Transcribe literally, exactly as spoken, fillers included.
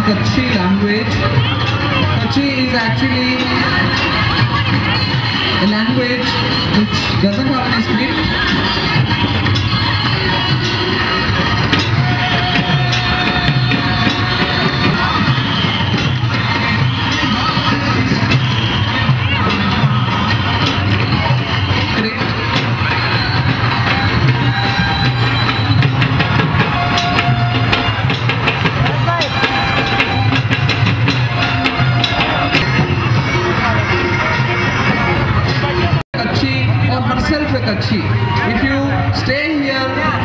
Kutchi language. Kutchi is actually a language which doesn't have any script. Kutchi or herself a Kutchi. If you stay here